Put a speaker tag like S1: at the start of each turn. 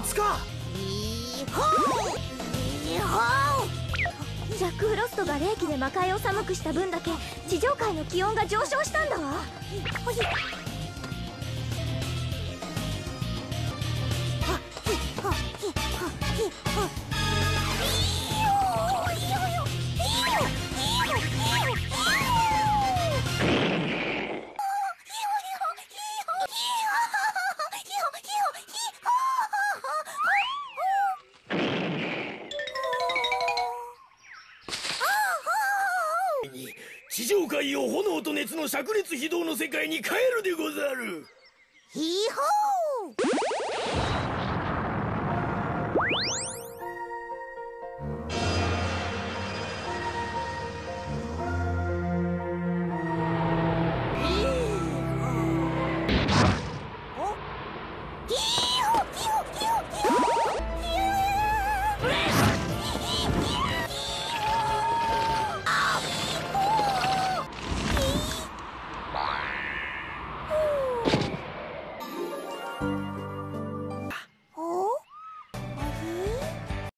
S1: いつか。
S2: ジャック・フロストが冷気で魔界を寒くした分だけ地上界の気温が上昇したんだわ。
S1: 地上界を炎と熱の灼熱非道の世界に帰るでござる。
S3: ヒーホー。